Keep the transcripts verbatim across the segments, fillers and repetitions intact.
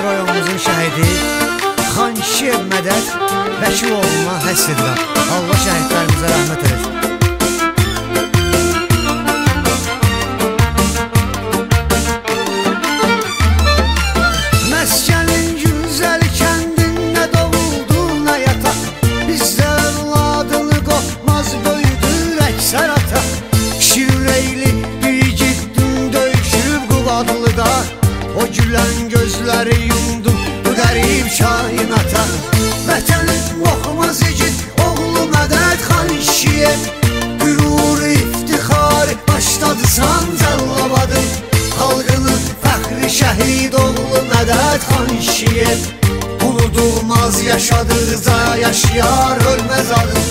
rayonumuzun şəhidi Xan Şiyev Mədəd Vəkiloğluna həsr edirəm. Allah şəhidlərimizə rəhmət eləsin. Məskənin güzəl kəndində doğuldun həyata, bizdə övladını qopmaz böyüdür əksər ata. Şirreyli bir gittin döyüşüb Qubadlıda, o gülən gözləri yumdun bu qərib kainata. Vətənin oxumaz igid oğlu Mədəd Xan Şiyev, qürur iftixar başladısan Cəllabadın. Xalqının fəxri şəhid oğlu Mədəd Xan Şiyev, unudulmaz yaşadıqca yaşayar ölməz adın.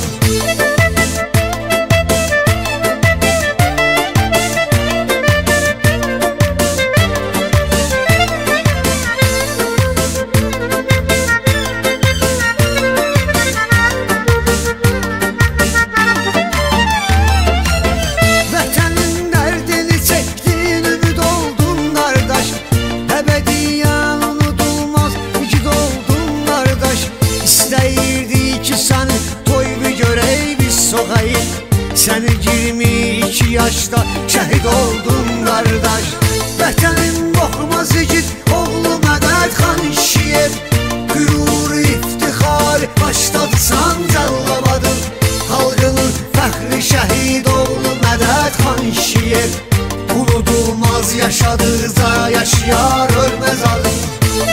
Səni iyirmi iki yaşda şəhid oldun qardaş. Vətənin oxumaz igid oğlu Mədəd Xan Şiyev, qürur iftixar başladısan Cəllabadın. Xalqının fəxri şəhid oğlu Mədəd Xan Şiyev, unudulmaz yaşadıqca yaşayar ölməz adın.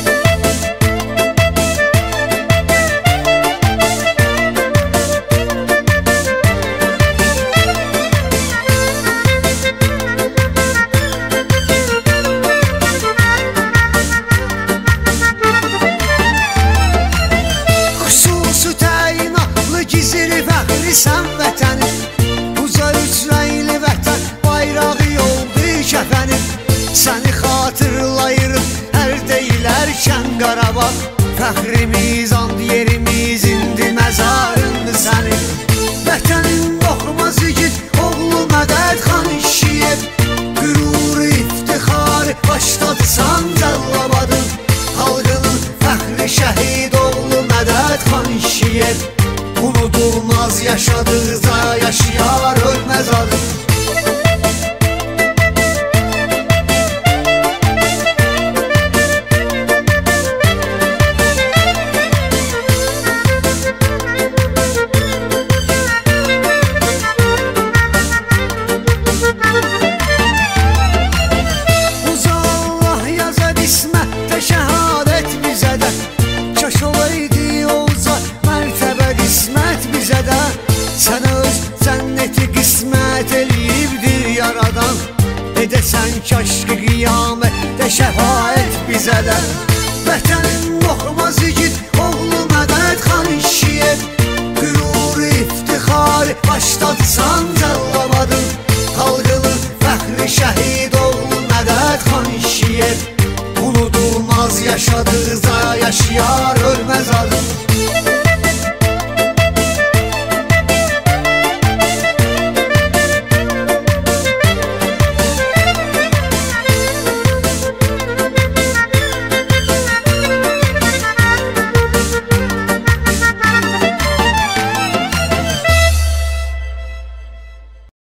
Sən vətənin, uca üç rəngli vətən bayrağı oldu kəfənin. Səni xatırlayırıq hər deyilərkən Qarabağ, fəxrimiz and yerimiz indi məzarındır sənin. Vətənin oxumaz igid oğlu Mədəd Xan Şiyev, qürur iftixar başladısan Cəllabadın. Xalqının fəxri şəhid oğlu Mədəd Xan Şiyev, unudulmaz yaşadıqca yaşayar ölməz adın. Uca Allah yazar ismətdə şəhadət bizə də, kaş olaydı olsa mərtəbə qismət bizə də. Sənə öz cənnəti qismət eləyibdir yaradan, edəsən kaşqı qiyamətdə şəfaət bizə də. Vətənin oxumaz igid oğlu Mədəd Xan Şiyev, qürur iftixar başladısan